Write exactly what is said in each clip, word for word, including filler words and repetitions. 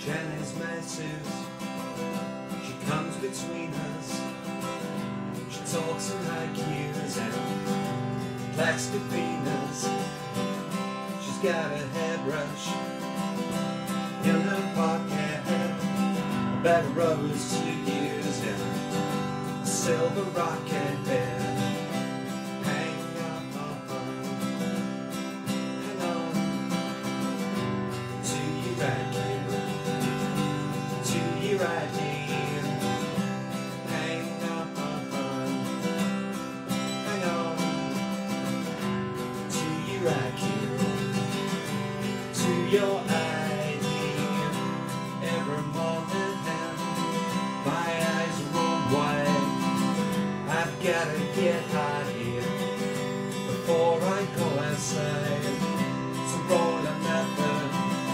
Jenny's massive, she comes between us. She talks her I Qs and plastic Venus. She's got a hairbrush in her pocket, a bag of rose to use, and a silver rocket band. Right here, hang on, hang on to you right here, to your idea. Every morning and my eyes run wide. I've gotta get high here before I go outside. So roll another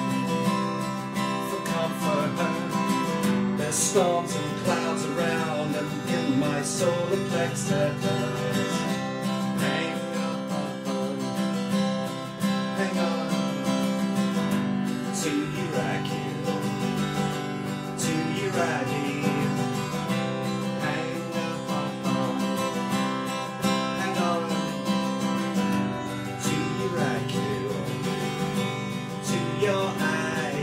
for comfort. There's storms and clouds around, and in my solar plexus, hang on, hang on to you right here, to you right here, hang on, hang on to you right here, to your idea.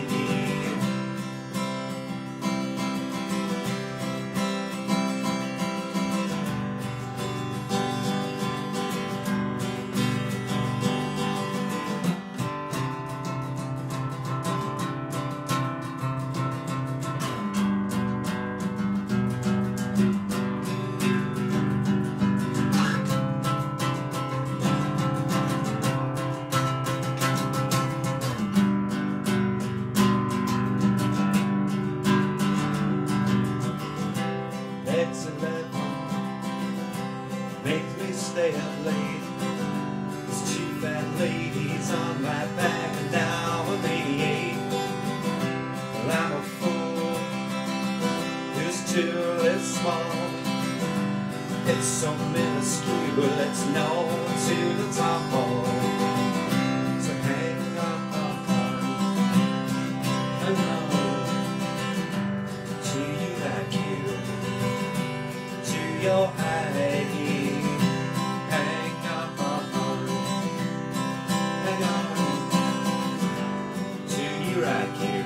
X eleven makes me stay up late. There's two fat ladies on my back, and now I'm eighty-eight. Well, I'm a fool whose tool is small. It's so minuscule, it's known to the top hole. So hang on, hang on to you like you, to your idea. Hang on, hang on to you right here.